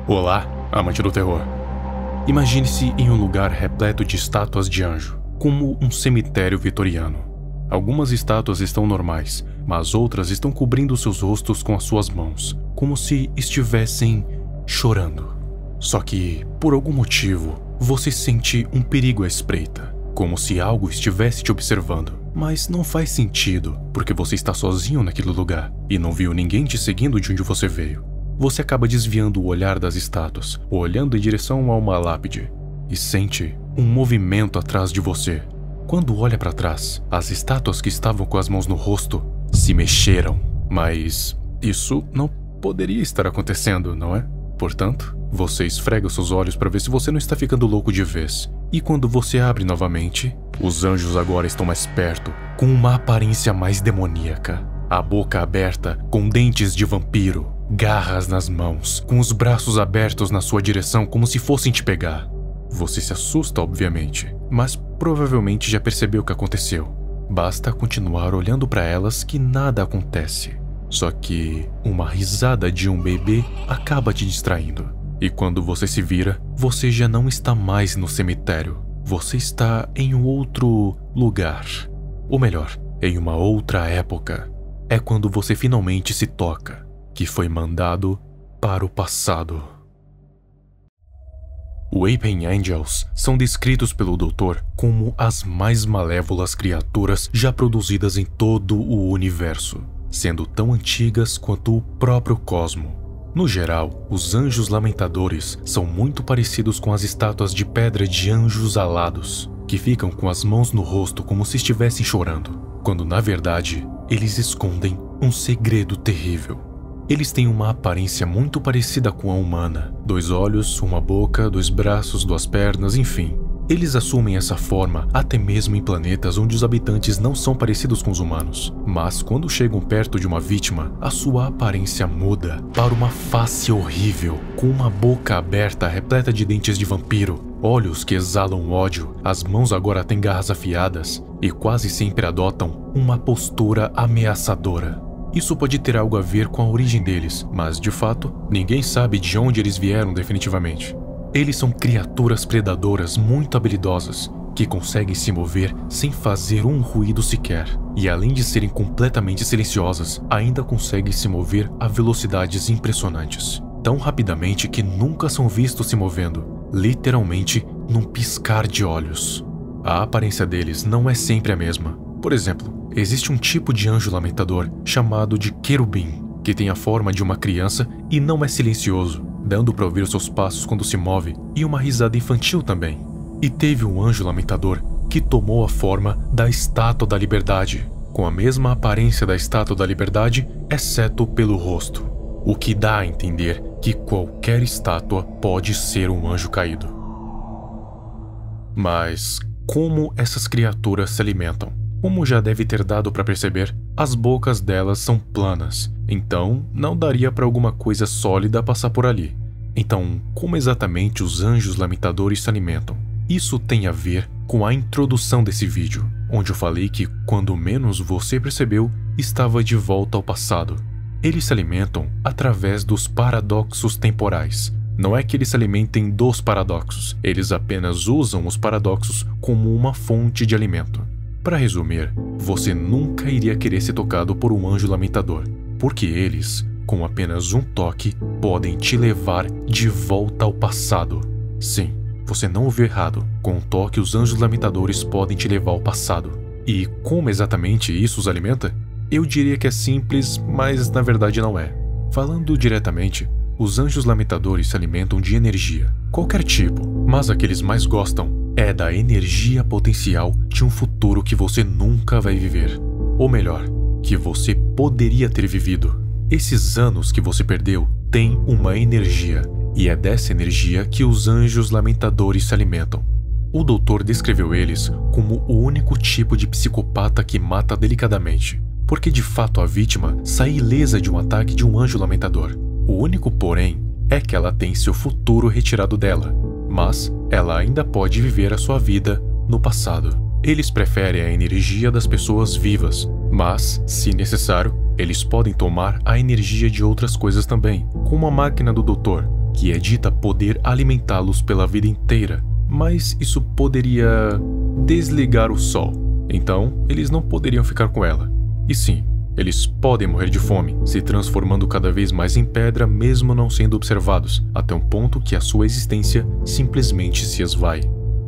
Olá, amante do terror. Imagine-se em um lugar repleto de estátuas de anjo, como um cemitério vitoriano. Algumas estátuas estão normais, mas outras estão cobrindo seus rostos com as suas mãos, como se estivessem chorando. Só que, por algum motivo, você sente um perigo à espreita, como se algo estivesse te observando. Mas não faz sentido, porque você está sozinho naquele lugar e não viu ninguém te seguindo de onde você veio. Você acaba desviando o olhar das estátuas, olhando em direção a uma lápide, e sente um movimento atrás de você. Quando olha para trás, as estátuas que estavam com as mãos no rosto se mexeram. Mas isso não poderia estar acontecendo, não é? Portanto, você esfrega seus olhos para ver se você não está ficando louco de vez. E quando você abre novamente, os anjos agora estão mais perto, com uma aparência mais demoníaca. A boca aberta, com dentes de vampiro, garras nas mãos, com os braços abertos na sua direção como se fossem te pegar. Você se assusta, obviamente, mas provavelmente já percebeu o que aconteceu. Basta continuar olhando para elas que nada acontece. Só que uma risada de um bebê acaba te distraindo. E quando você se vira, você já não está mais no cemitério. Você está em um outro lugar. Ou melhor, em uma outra época. É quando você finalmente se toca que foi mandado para o passado. Weeping Angels são descritos pelo doutor como as mais malévolas criaturas já produzidas em todo o universo, sendo tão antigas quanto o próprio cosmo. No geral, os anjos lamentadores são muito parecidos com as estátuas de pedra de anjos alados, que ficam com as mãos no rosto como se estivessem chorando, quando na verdade eles escondem um segredo terrível. Eles têm uma aparência muito parecida com a humana. 2 olhos, uma boca, 2 braços, 2 pernas, enfim. Eles assumem essa forma até mesmo em planetas onde os habitantes não são parecidos com os humanos. Mas quando chegam perto de uma vítima, a sua aparência muda para uma face horrível, com uma boca aberta repleta de dentes de vampiro, olhos que exalam ódio, as mãos agora têm garras afiadas e quase sempre adotam uma postura ameaçadora. Isso pode ter algo a ver com a origem deles, mas, de fato, ninguém sabe de onde eles vieram definitivamente. Eles são criaturas predadoras muito habilidosas, que conseguem se mover sem fazer um ruído sequer. E além de serem completamente silenciosas, ainda conseguem se mover a velocidades impressionantes. Tão rapidamente que nunca são vistos se movendo, literalmente num piscar de olhos. A aparência deles não é sempre a mesma. Por exemplo, existe um tipo de anjo lamentador chamado de querubim, que tem a forma de uma criança e não é silencioso, dando para ouvir os seus passos quando se move e uma risada infantil também. E teve um anjo lamentador que tomou a forma da Estátua da Liberdade, com a mesma aparência da Estátua da Liberdade, exceto pelo rosto, o que dá a entender que qualquer estátua pode ser um anjo caído. Mas como essas criaturas se alimentam? Como já deve ter dado para perceber, as bocas delas são planas, então não daria para alguma coisa sólida passar por ali. Então, como exatamente os anjos lamentadores se alimentam? Isso tem a ver com a introdução desse vídeo, onde eu falei que, quando menos você percebeu, estava de volta ao passado. Eles se alimentam através dos paradoxos temporais. Não é que eles se alimentem dos paradoxos, eles apenas usam os paradoxos como uma fonte de alimento. Para resumir, você nunca iria querer ser tocado por um anjo lamentador, porque eles, com apenas um toque, podem te levar de volta ao passado. Sim, você não ouviu errado. Com um toque, os anjos lamentadores podem te levar ao passado. E como exatamente isso os alimenta? Eu diria que é simples, mas na verdade não é. Falando diretamente, os anjos lamentadores se alimentam de energia, qualquer tipo, mas a que eles mais gostam é da energia potencial de um futuro que você nunca vai viver. Ou melhor, que você poderia ter vivido. Esses anos que você perdeu têm uma energia, e é dessa energia que os anjos lamentadores se alimentam. O doutor descreveu eles como o único tipo de psicopata que mata delicadamente, porque de fato a vítima sai ilesa de um ataque de um anjo lamentador. O único porém é que ela tem seu futuro retirado dela, mas ela ainda pode viver a sua vida no passado. Eles preferem a energia das pessoas vivas, mas, se necessário, eles podem tomar a energia de outras coisas também, como a máquina do doutor, que é dita poder alimentá-los pela vida inteira, mas isso poderia desligar o sol. Então, eles não poderiam ficar com ela. E sim, eles podem morrer de fome, se transformando cada vez mais em pedra mesmo não sendo observados, até um ponto que a sua existência simplesmente se esvai.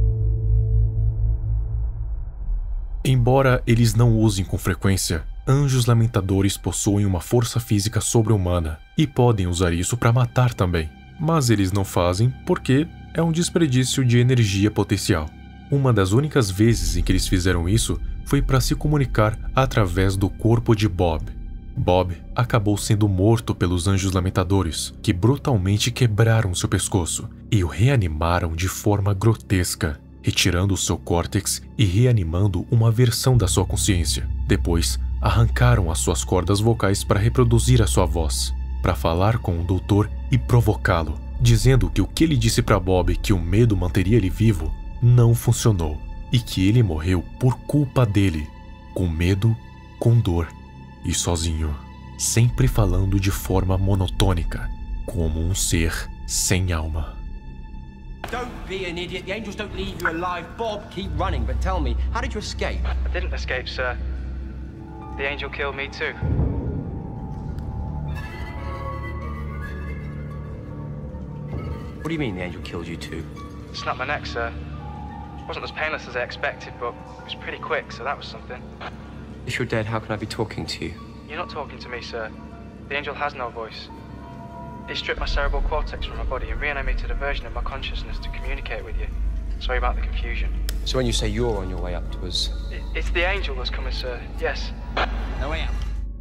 Embora eles não usem com frequência, anjos lamentadores possuem uma força física sobre-humana e podem usar isso para matar também. Mas eles não fazem porque é um desperdício de energia potencial. Uma das únicas vezes em que eles fizeram isso foi para se comunicar através do corpo de Bob. Bob acabou sendo morto pelos anjos lamentadores, que brutalmente quebraram seu pescoço e o reanimaram de forma grotesca, retirando seu córtex e reanimando uma versão da sua consciência. Depois, arrancaram as suas cordas vocais para reproduzir a sua voz, para falar com o doutor e provocá-lo, dizendo que o que ele disse para Bob, que o medo manteria ele vivo, não funcionou e que ele morreu por culpa dele, com medo, com dor e sozinho, sempre falando de forma monotônica, como um ser sem alma. Don't be an idiot. The angels don't leave you alive. Bob, keep running, but tell me, how did you escape? I didn't escape, sir. The angel killed me too. What do you mean the angel killed you too? Snapped my neck, sir. Wasn't as painless as I expected, but it was pretty quick, so that was something. If you're dead, how can I be talking to you? You're not talking to me, sir. The angel has no voice. It stripped my cerebral cortex from my body and reanimated a version of my consciousness to communicate with you. Sorry about the confusion. So when you say you're on your way up to us... It's the angel that's coming, sir. Yes. No way out.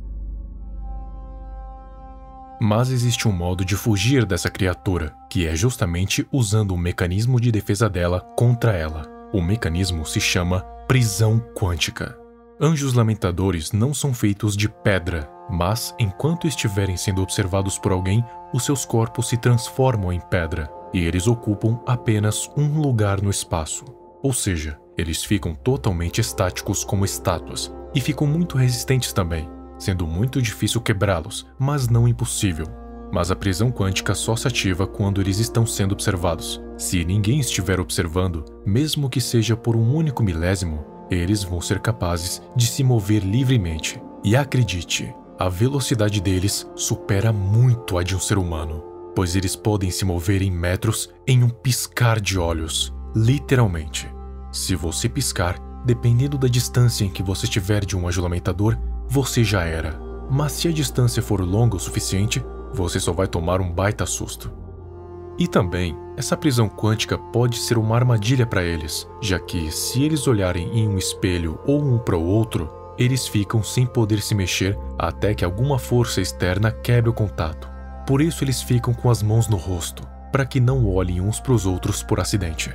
Mas existe um modo de fugir dessa criatura, que é justamente usando o mecanismo de defesa dela contra ela. O mecanismo se chama prisão quântica. Anjos lamentadores não são feitos de pedra, mas enquanto estiverem sendo observados por alguém, os seus corpos se transformam em pedra, e eles ocupam apenas um lugar no espaço. Ou seja, eles ficam totalmente estáticos como estátuas, e ficam muito resistentes também, sendo muito difícil quebrá-los, mas não impossível. Mas a prisão quântica só se ativa quando eles estão sendo observados. Se ninguém estiver observando, mesmo que seja por um único milésimo, eles vão ser capazes de se mover livremente. E acredite, a velocidade deles supera muito a de um ser humano, pois eles podem se mover em metros em um piscar de olhos, literalmente. Se você piscar, dependendo da distância em que você estiver de um anjo lamentador, você já era. Mas se a distância for longa o suficiente, você só vai tomar um baita susto. E também, essa prisão quântica pode ser uma armadilha para eles, já que se eles olharem em um espelho ou um para o outro, eles ficam sem poder se mexer até que alguma força externa quebre o contato. Por isso eles ficam com as mãos no rosto, para que não olhem uns para os outros por acidente.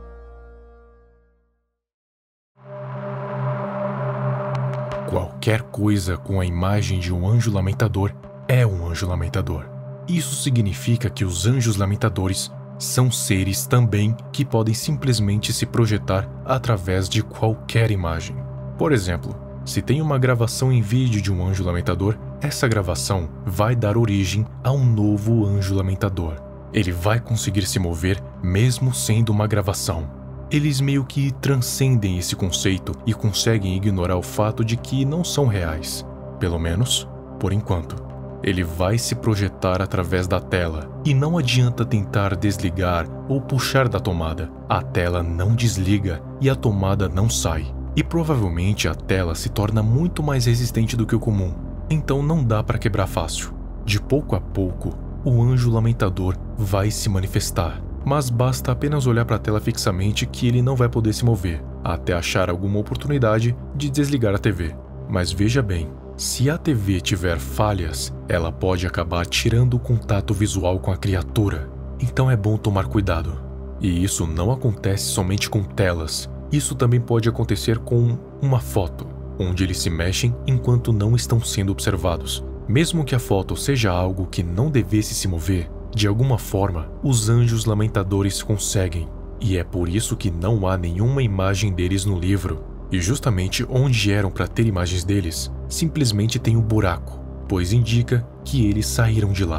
Qualquer coisa com a imagem de um anjo lamentador é um anjo lamentador. Isso significa que os anjos lamentadores são seres também que podem simplesmente se projetar através de qualquer imagem. Por exemplo, se tem uma gravação em vídeo de um anjo lamentador, essa gravação vai dar origem a um novo anjo lamentador. Ele vai conseguir se mover mesmo sendo uma gravação. Eles meio que transcendem esse conceito e conseguem ignorar o fato de que não são reais. Pelo menos, por enquanto. Ele vai se projetar através da tela, e não adianta tentar desligar ou puxar da tomada. A tela não desliga e a tomada não sai. E provavelmente a tela se torna muito mais resistente do que o comum, então não dá para quebrar fácil. De pouco a pouco, o anjo lamentador vai se manifestar, mas basta apenas olhar para a tela fixamente que ele não vai poder se mover, até achar alguma oportunidade de desligar a TV. Mas veja bem, se a TV tiver falhas, ela pode acabar tirando o contato visual com a criatura, então é bom tomar cuidado. E isso não acontece somente com telas, isso também pode acontecer com uma foto, onde eles se mexem enquanto não estão sendo observados. Mesmo que a foto seja algo que não devesse se mover, de alguma forma, os anjos lamentadores conseguem, e é por isso que não há nenhuma imagem deles no livro. E justamente onde eram para ter imagens deles, simplesmente tem um buraco, pois indica que eles saíram de lá.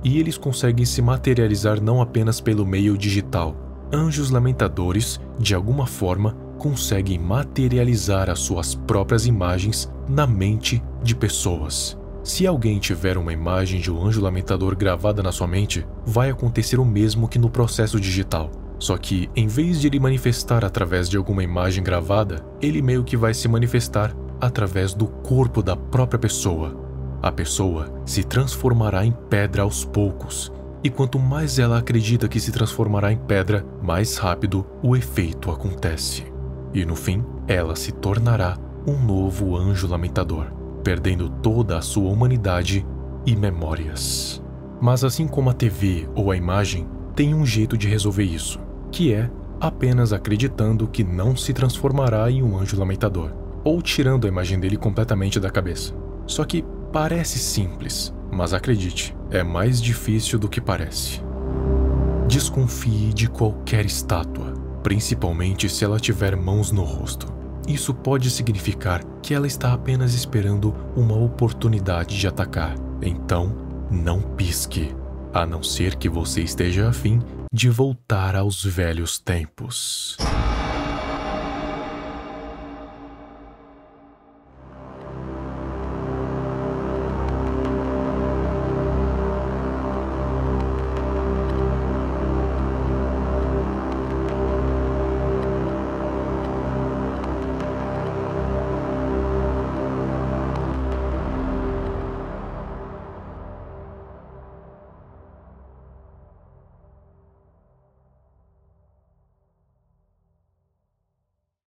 e eles conseguem se materializar não apenas pelo meio digital. Anjos lamentadores, de alguma forma, conseguem materializar as suas próprias imagens na mente de pessoas. Se alguém tiver uma imagem de um anjo lamentador gravada na sua mente, vai acontecer o mesmo que no processo digital. Só que, em vez de ele manifestar através de alguma imagem gravada, ele meio que vai se manifestar através do corpo da própria pessoa. A pessoa se transformará em pedra aos poucos, e quanto mais ela acredita que se transformará em pedra, mais rápido o efeito acontece. E no fim, ela se tornará um novo anjo lamentador, perdendo toda a sua humanidade e memórias. Mas assim como a TV ou a imagem, tem um jeito de resolver isso, que é apenas acreditando que não se transformará em um anjo lamentador, ou tirando a imagem dele completamente da cabeça. Só que parece simples, mas acredite, é mais difícil do que parece. Desconfie de qualquer estátua, principalmente se ela tiver mãos no rosto. Isso pode significar que ela está apenas esperando uma oportunidade de atacar. Então, não pisque, a não ser que você esteja a fim de voltar aos velhos tempos.